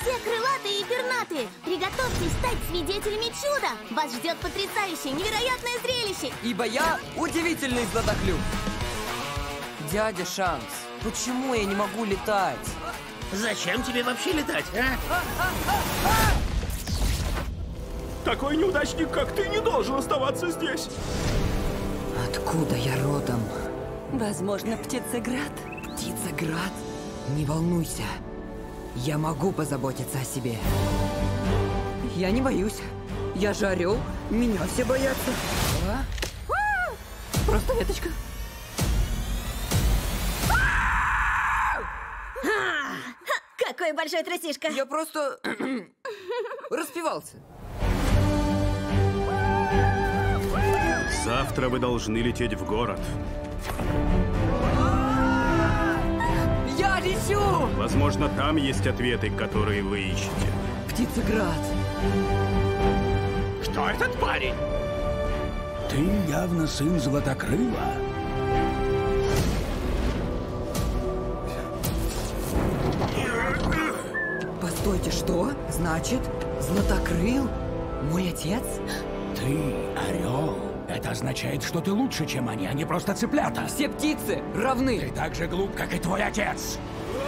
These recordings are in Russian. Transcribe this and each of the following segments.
все крылатые и пернатые, приготовьтесь стать свидетелями чуда! Вас ждет потрясающее, невероятное зрелище! Ибо я удивительный златоклюв. Дядя Шанкс, почему я не могу летать? Зачем тебе вообще летать, а? Такой неудачник, как ты, не должен оставаться здесь. Откуда я родом? Возможно, Птицеград. Птицеград? Не волнуйся. Я могу позаботиться о себе. Я не боюсь. Я же орел. Меня все боятся. Просто веточка. Какой большой трусишка! Я просто распевался. Завтра вы должны лететь в город. Я лечу! Возможно, там есть ответы, которые вы ищете. Птицеград. Кто этот парень? Ты явно сын Златокрыла. Постойте, что? Значит, Златокрыл? Мой отец? Ты орел. Это означает, что ты лучше, чем они, а не просто цыплята. Все птицы равны. Ты так же глуп, как и твой отец.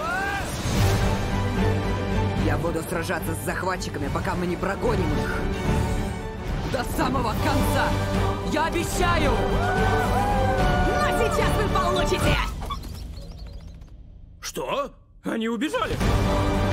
Я буду сражаться с захватчиками, пока мы не прогоним их. До самого конца! Я обещаю! Но сейчас вы получите! Что? Они убежали!